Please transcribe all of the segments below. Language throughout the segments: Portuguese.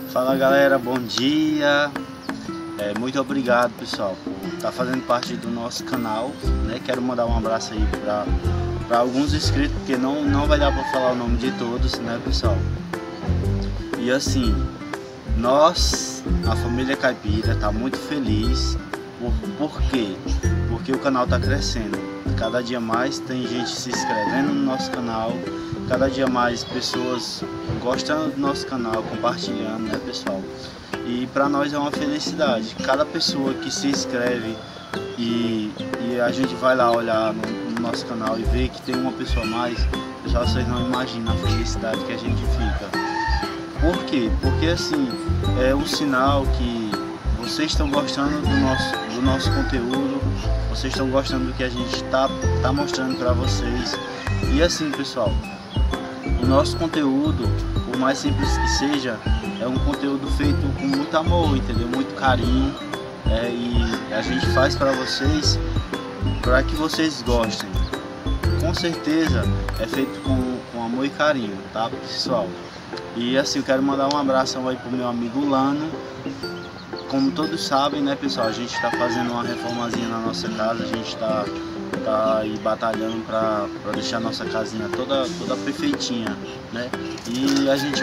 Fala galera, bom dia. Muito obrigado pessoal por estar fazendo parte do nosso canal, né? Quero mandar um abraço aí para alguns inscritos, porque não vai dar para falar o nome de todos, né pessoal? E assim, nós, a família Caipira, tá muito feliz. Por quê? Porque o canal tá crescendo. Cada dia mais tem gente se inscrevendo no nosso canal, cada dia mais pessoas gostando do nosso canal, compartilhando, né pessoal? E para nós é uma felicidade. Cada pessoa que se inscreve e a gente vai lá olhar no nosso canal e ver que tem uma pessoa a mais, pessoal, vocês não imaginam a felicidade que a gente fica. Por quê? Porque assim, é um sinal que vocês estão gostando do nosso conteúdo, vocês estão gostando do que a gente tá mostrando para vocês. E assim pessoal, o nosso conteúdo, por mais simples que seja, é um conteúdo feito com muito amor, entendeu? Muito carinho, e a gente faz para vocês, para que vocês gostem. Com certeza é feito com amor e carinho, tá pessoal? E assim, eu quero mandar um abração aí pro meu amigo Lano. Como todos sabem, né pessoal, a gente está fazendo uma reformazinha na nossa casa, a gente tá aí batalhando para deixar nossa casinha toda perfeitinha, né? E a gente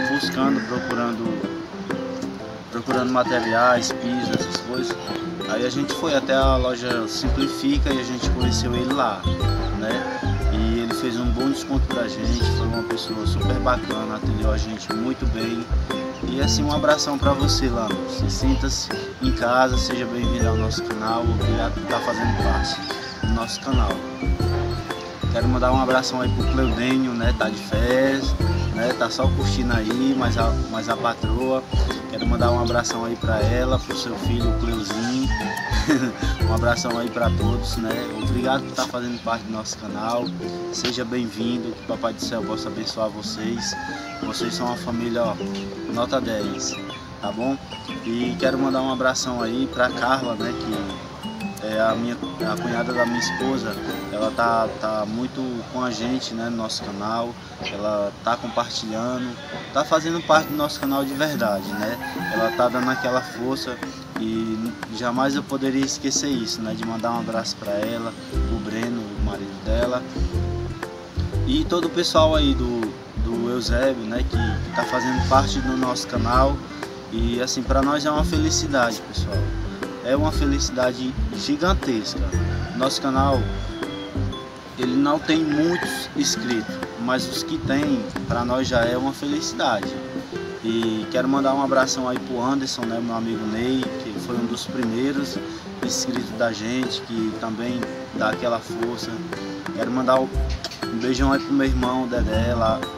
procurando materiais, pisos, essas coisas. Aí a gente foi até a loja Simplifica e a gente conheceu ele lá, né? E ele fez um bom desconto pra gente, foi uma pessoa super bacana, atendeu a gente muito bem. E assim, um abração para você lá, você sinta-se em casa, seja bem-vindo ao nosso canal, obrigado por estar fazendo parte do nosso canal. Quero mandar um abração aí pro Cleudênio, né, tá de férias, né, tá só curtindo aí, mas a patroa. Quero mandar um abração aí para ela, pro seu filho, o Cleuzinho. Um abração aí para todos, né, obrigado por estar fazendo parte do nosso canal, seja bem-vindo, que o Papai do Céu possa abençoar vocês. Vocês são uma família, ó, nota 10, tá bom? E quero mandar um abração aí pra Carla, né, que é a cunhada da minha esposa. Ela tá muito com a gente, né, no nosso canal. Ela tá compartilhando, tá fazendo parte do nosso canal de verdade, né? Ela tá dando aquela força e jamais eu poderia esquecer isso, né, de mandar um abraço pra ela, o Breno, o marido dela, e todo o pessoal aí do Eusébio, né, que tá fazendo parte do nosso canal. E assim, para nós é uma felicidade, pessoal, é uma felicidade gigantesca. Nosso canal, ele não tem muitos inscritos, mas os que tem, para nós já é uma felicidade. E quero mandar um abração aí pro Anderson, né, meu amigo Ney, que foi um dos primeiros inscritos da gente, que também dá aquela força. Quero mandar um beijão aí pro meu irmão Dedé,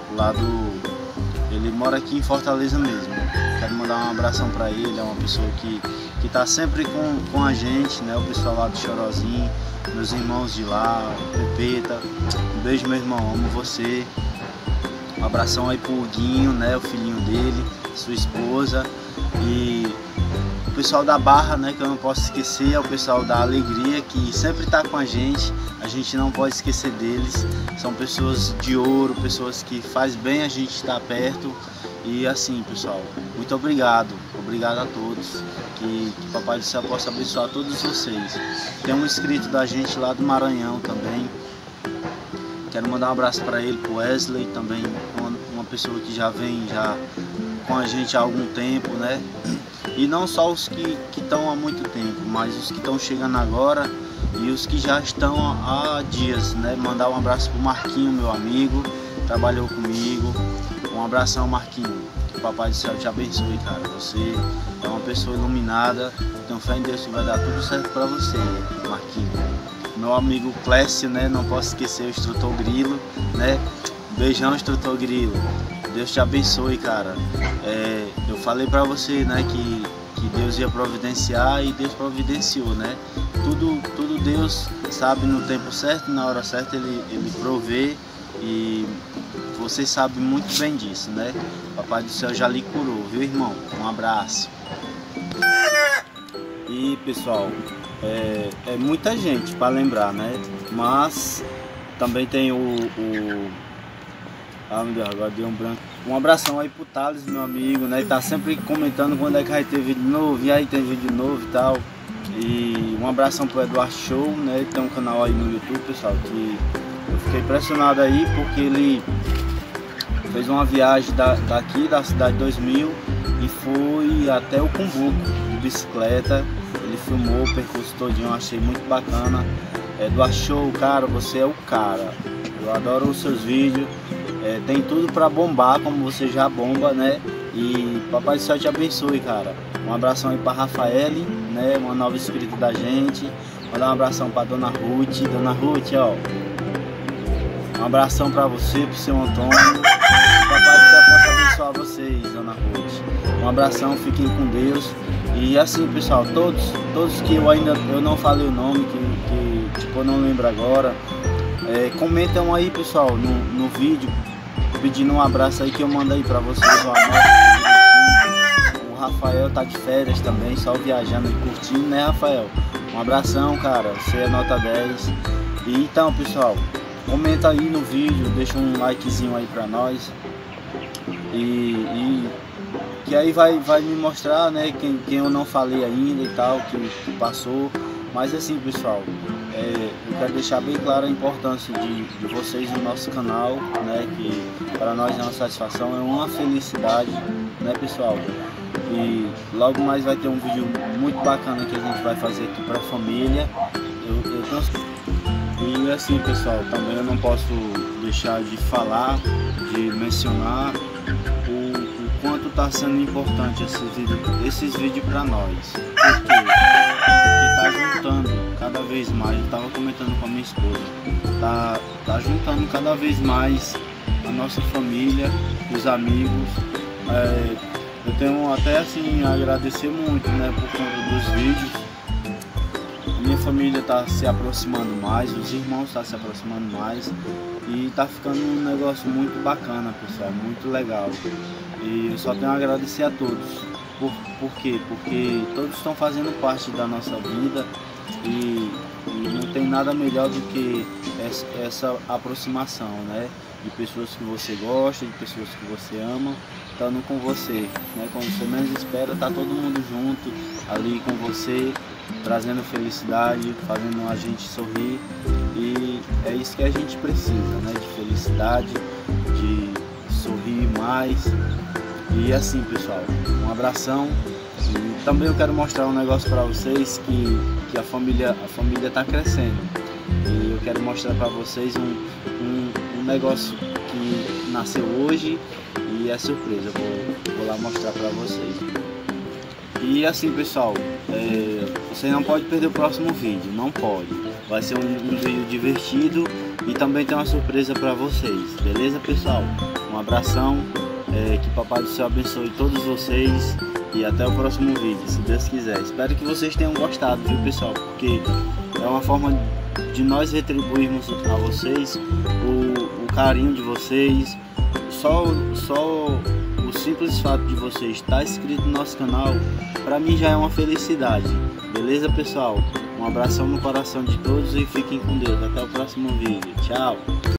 ele mora aqui em Fortaleza mesmo. Quero mandar um abração para ele, é uma pessoa que tá sempre com a gente, né? O pessoal lá do Chorozinho, meus irmãos de lá, Pepeta. Um beijo, meu irmão, amo você. Um abração aí pro Huguinho, né? O filhinho dele, sua esposa. E o pessoal da Barra, né, que eu não posso esquecer, é o pessoal da Alegria, que sempre está com a gente não pode esquecer deles. São pessoas de ouro, pessoas que faz bem a gente estar perto. E assim pessoal, muito obrigado a todos, que Papai do Céu possa abençoar todos vocês. Tem um inscrito da gente lá do Maranhão também, quero mandar um abraço para ele, pro Wesley também, uma pessoa que já vem com a gente há algum tempo, né? E não só os que estão há muito tempo, mas os que estão chegando agora e os que já estão há dias, né? Mandar um abraço pro Marquinho, meu amigo, trabalhou comigo. Um abração, Marquinho, que o Papai do Céu te abençoe, cara. Você é uma pessoa iluminada, tenho fé em Deus que vai dar tudo certo para você, Marquinho. Meu amigo Clécio, né? Não posso esquecer o Instrutor Grilo, né? Beijão, Instrutor Grilo. Deus te abençoe, cara. Eu falei pra você, né, que Deus ia providenciar, e Deus providenciou, né? Tudo Deus sabe no tempo certo, na hora certa ele provê, e você sabe muito bem disso, né? Papai do Céu já lhe curou, viu, irmão? Um abraço. E pessoal, é muita gente para lembrar, né? Mas também tem ah, meu Deus, agora deu um branco. Um abração aí pro Thales, meu amigo, né? Ele tá sempre comentando quando é que vai ter vídeo novo, e aí tem vídeo novo e tal. E um abração pro Eduardo Show, né? Ele tem um canal aí no YouTube, pessoal, que eu fiquei impressionado aí porque ele fez uma viagem daqui da cidade 2000 e foi até o Cumbuco de bicicleta. Ele filmou o percurso todinho, eu achei muito bacana. Eduardo Show, cara, você é o cara. Eu adoro os seus vídeos. Tem tudo pra bombar, como você já bomba, né? E Papai do Céu te abençoe, cara. Um abração aí pra Rafaele, né? Uma nova inscrita da gente. Mandar um abração pra Dona Ruth. Dona Ruth, ó. Um abração pra você, pro seu Antônio. Papai do Céu possa abençoar vocês, Dona Ruth. Um abração, fiquem com Deus. E assim, pessoal, todos que eu não falei o nome, que tipo, eu não lembro agora. Comentam aí, pessoal, no vídeo, pedindo um abraço aí que eu mando aí pra vocês. O Rafael tá de férias também, só viajando e curtindo, né, Rafael? Um abração, cara, você é nota 10. E então, pessoal, comenta aí no vídeo, deixa um likezinho aí pra nós. E que aí vai me mostrar, né, quem eu não falei ainda e tal, que passou. Mas assim, pessoal, eu quero deixar bem claro a importância de vocês no nosso canal, né, que para nós é uma satisfação, é uma felicidade, né, pessoal? E logo mais vai ter um vídeo muito bacana que a gente vai fazer aqui para a família. E assim, pessoal, também eu não posso deixar de falar, de mencionar o quanto está sendo importante esses vídeos para nós. Por quê? Porque tá juntando cada vez mais, eu estava comentando com a minha esposa, tá juntando cada vez mais a nossa família, os amigos. Eu tenho até assim a agradecer muito, né, por conta dos vídeos. A minha família está se aproximando mais, os irmãos estão se aproximando mais e tá ficando um negócio muito bacana, pessoal, muito legal. E eu só tenho a agradecer a todos. Por quê? Porque todos estão fazendo parte da nossa vida e não tem nada melhor do que essa aproximação, né? De pessoas que você gosta, de pessoas que você ama, estando com você, né? Quando você menos espera, tá todo mundo junto ali com você, trazendo felicidade, fazendo a gente sorrir. E é isso que a gente precisa, né? De felicidade, de sorrir mais. E assim, pessoal, um abração. E também eu quero mostrar um negócio para vocês que a família tá crescendo. E eu quero mostrar para vocês um negócio que nasceu hoje e é surpresa. Vou lá mostrar para vocês. E assim, pessoal, você não pode perder o próximo vídeo, não pode. Vai ser um vídeo divertido e também tem uma surpresa para vocês, beleza, pessoal? Um abração. Que Papai do Céu abençoe todos vocês e até o próximo vídeo, se Deus quiser. Espero que vocês tenham gostado, viu, pessoal? Porque é uma forma de nós retribuirmos a vocês o carinho de vocês. Só o simples fato de vocês estar inscrito no nosso canal, para mim já é uma felicidade. Beleza, pessoal? Um abração no coração de todos e fiquem com Deus. Até o próximo vídeo. Tchau!